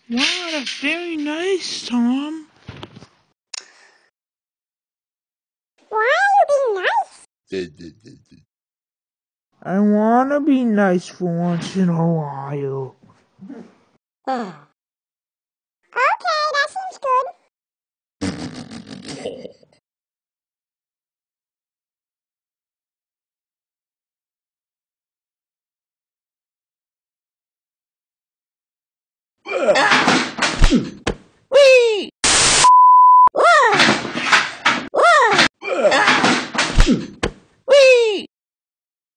Wow, that's very nice, Tom. Why are you being nice? I wanna be nice for once in a while. Okay, that seems good.